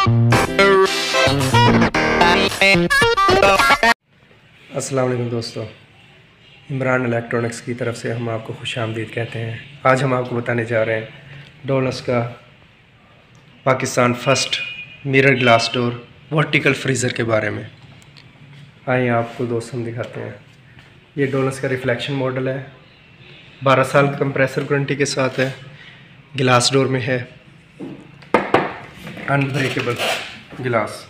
अस्सलाम वालेकुम दोस्तों, इमरान इलेक्ट्रॉनिक्स की तरफ से हम आपको खुशामदीद कहते हैं। आज हम आपको बताने जा रहे हैं डोनस का Pakistan first mirror glass door vertical freezer के बारे में। आइए आपको दोस्त हम दिखाते हैं। ये डोनस का रिफ्लेक्शन मॉडल है, 12 साल कंप्रेसर वारंटी के साथ है, गिलास डोर में है, अनब्रेकेबल गिलास।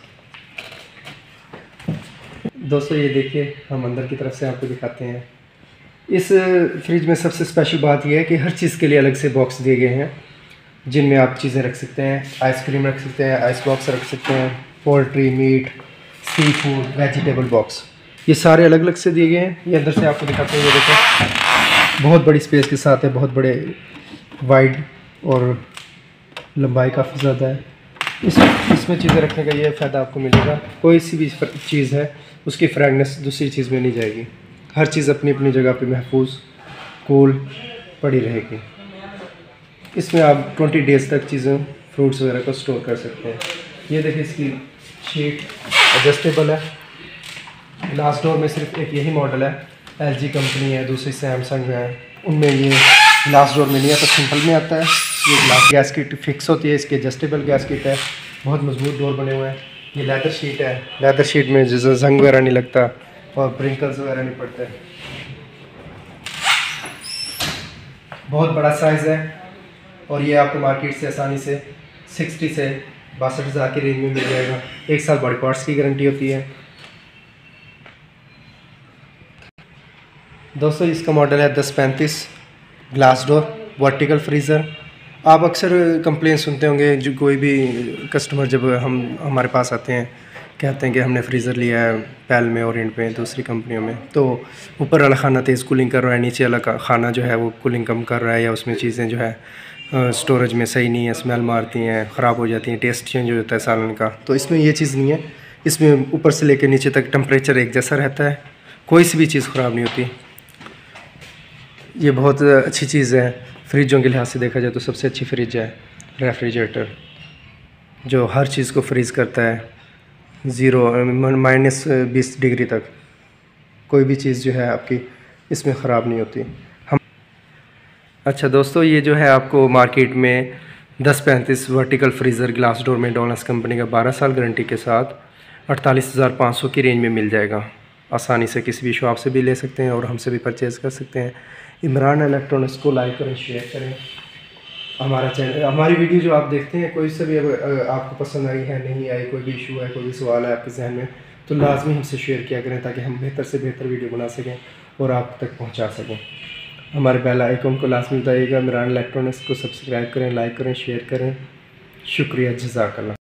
दोस्तों ये देखिए, हम अंदर की तरफ से आपको दिखाते हैं। इस फ्रिज में सबसे स्पेशल बात यह है कि हर चीज़ के लिए अलग से बॉक्स दिए गए हैं, जिनमें आप चीज़ें रख सकते हैं। आइसक्रीम रख सकते हैं, आइस बॉक्स रख सकते हैं, poultry, meat, sea food, vegetable box, ये सारे अलग अलग से दिए गए हैं। ये अंदर से आपको दिखाते हैं। ये देखो, बहुत बड़ी स्पेस के साथ है, बहुत बड़े वाइड और लंबाई काफ़ी ज़्यादा है। इसमें चीज़ें रखने का ये फ़ायदा आपको मिलेगा, कोई सी भी चीज़ है उसकी फ्रेगनेंस दूसरी चीज़ में नहीं जाएगी। हर चीज़ अपनी अपनी जगह पे महफूज कूल पड़ी रहेगी। इसमें आप 20 डेज़ तक चीज़ें फ्रूट्स वगैरह को स्टोर कर सकते हैं। ये देखिए, इसकी शीट एडजस्टेबल है। ग्लास डोर में सिर्फ एक यही मॉडल है, LG कंपनी है, दूसरी सैमसंग है, उनमें ये ग्लास डोर में नहीं आता, सिंपल में आता है। ये ग्लास गैस किट फिक्स होती है, इसकी एडजस्टेबल गैस किट है, बहुत मजबूत डोर बने हुए हैं। ये लेदर शीट है, लेदर शीट में जैसे जंग वगैरह नहीं लगता और प्रिंकल्स वगैरह नहीं पड़ते। बहुत बड़ा साइज़ है और ये आपको मार्केट से आसानी से 60 से 62,000 की रेंज में मिल जाएगा। 1 साल बॉडी पार्ट्स की गारंटी होती है। दोस्तों इसका मॉडल है 1035 ग्लास डोर वर्टिकल फ्रीज़र। आप अक्सर कंप्लेन सुनते होंगे, जो कोई भी कस्टमर जब हमारे पास आते हैं कहते हैं कि हमने फ्रीज़र लिया है पैल में, ओरिएंट में, दूसरी कंपनियों में, तो ऊपर वाला खाना तेज़ कूलिंग कर रहा है, नीचे वाला खाना जो है वो कूलिंग कम कर रहा है, या उसमें चीज़ें जो है स्टोरेज में सही नहीं है, स्मेल मारती हैं, ख़राब हो जाती हैं, टेस्ट चेंज हो जाता है सालन का। तो इसमें ये चीज़ नहीं है। इसमें ऊपर से लेकर नीचे तक टेम्परेचर एक जैसा रहता है, कोई सी भी चीज़ ख़राब नहीं होती। ये बहुत अच्छी चीज़ है। फ्रिजों के लिहाज से देखा जाए तो सबसे अच्छी फ्रिज है रेफ्रिजरेटर, जो हर चीज़ को फ्रीज़ करता है -20 डिग्री तक। कोई भी चीज़ जो है आपकी इसमें ख़राब नहीं होती। अच्छा दोस्तों, ये जो है आपको मार्केट में 1035 वर्टिकल फ्रीज़र ग्लास डोर में डोनस कंपनी का 12 साल गारंटी के साथ 48,500 की रेंज में मिल जाएगा। आसानी से किसी भी शॉप से भी ले सकते हैं और हमसे भी परचेज़ कर सकते हैं। इमरान इलेक्ट्रॉनिक्स को लाइक करें, शेयर करें। हमारा चैनल, हमारी वीडियो जो आप देखते हैं, कोई से भी आपको पसंद आई है, नहीं आई, कोई भी इशू है, कोई भी सवाल है आपके जहन में, तो लाजमी हमसे शेयर किया करें, ताकि हम बेहतर से बेहतर वीडियो बना सकें और आप तक पहुंचा सकें। हमारे बेल आइकन को लाजमी बताइएगा। इमरान इलेक्ट्रॉनिक्स को सब्सक्राइब करें, लाइक करें, शेयर करें। शुक्रिया, जज़ाकल्लाह।